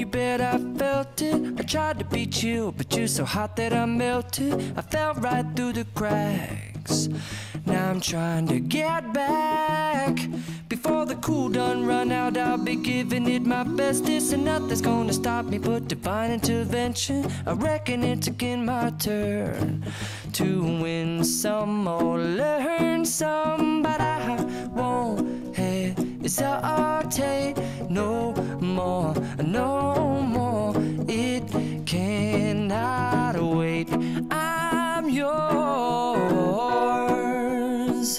you bet I felt it. I tried to be chill, but you're so hot that I melted. I fell right through the cracks. Now I'm trying to get back. Before the cool done run out, I'll be giving it my bestest, and nothing's gonna stop me but divine intervention. I reckon it's again my turn to win some or learn some, but I won't hesitate no more, no more. It cannot wait. I'm yours.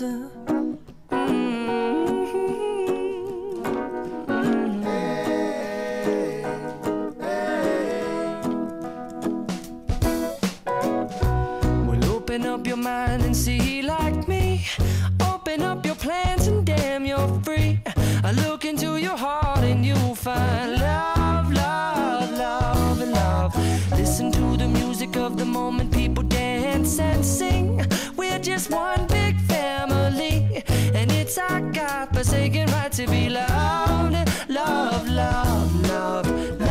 Open up your mind and see like me. Open up your plans and damn, you're free. I look into your heart and you'll find love, love, love, and love. Listen to the music of the moment, people dance and sing. We're just one big family, and it's our God-forsaken right to be loved. Love, love, love,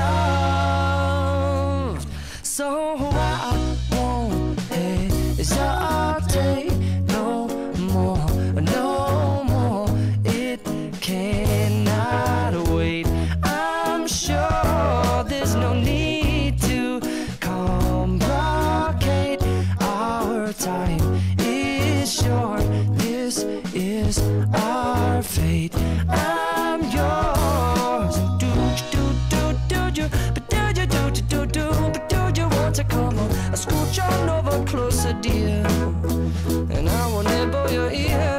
loved. So I won't hesitate no more, no more. It cannot wait. I'm sure there's no need to complicate. Our time is short. This is our fate. I'm yours. Do you, but do you, but do you want to come on? I scooch on over closer, dear, and I will nibble your ear.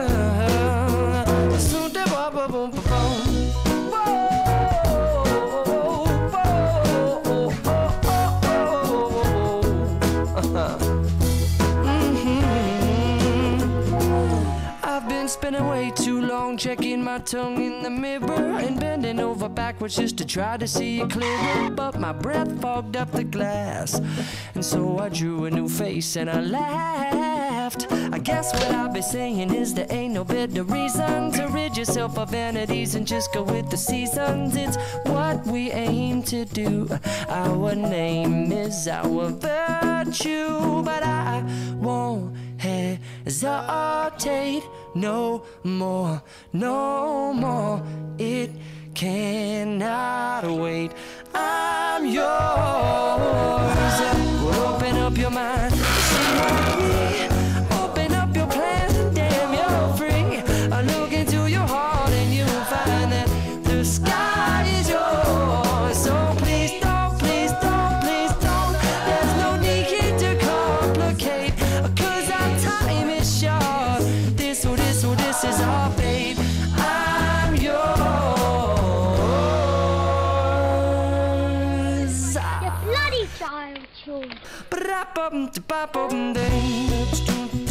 I've been spending way too long checking my tongue in the mirror and bending over backwards just to try to see it clearer, but my breath fogged up the glass, and so I drew a new face and I laughed. I guess what I'll be saying is there ain't no better reason to rid yourself of vanities and just go with the seasons. It's what we aim to do. Our name is our virtue, but I won't hesitate no more, no more. It cannot wait. I'm yours. Open up your mind, see like me. Open up your plans and damn, you're free. I look into your heart and you'll find that the sky is yours. So please don't, please don't, please don't. There's no need to complicate, 'cause our time is short. This is our fate. I'm yours. You bloody child, children. Ba-da-bum-da-ba-bum-ding.